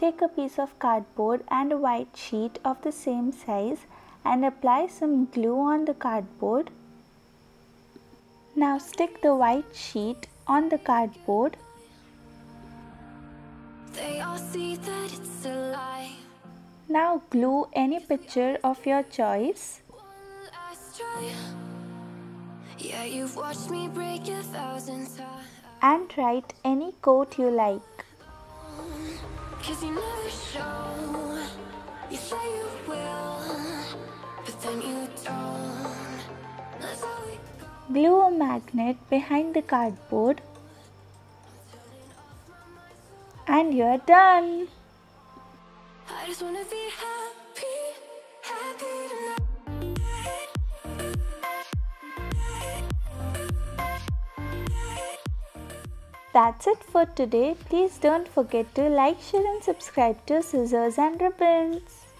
take a piece of cardboard and a white sheet of the same size and apply some glue on the cardboard. Now stick the white sheet on the cardboard. They all see that it's a lie. Now glue any picture of your choice. One last try. Yeah, you've watched me break 1,000 times. And write any quote you like. 'Cause you never show. You say you will, but then you don't. That's how we go. Glue a magnet behind the cardboard. And you're done. I just wanna be happy, happy tonight. That's it for today. Please don't forget to like, share and subscribe to Scissors and Ribbons.